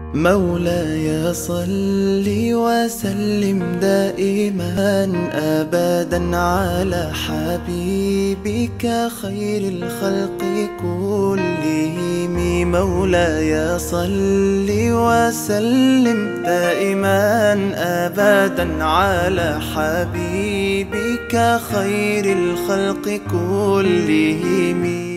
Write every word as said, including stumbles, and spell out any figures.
مولاي صل وسلم دائما أبدا على حبيبك خير الخلق كلهم. مولاي صل وسلم دائما أبدا على حبيبك خير الخلق كلهم.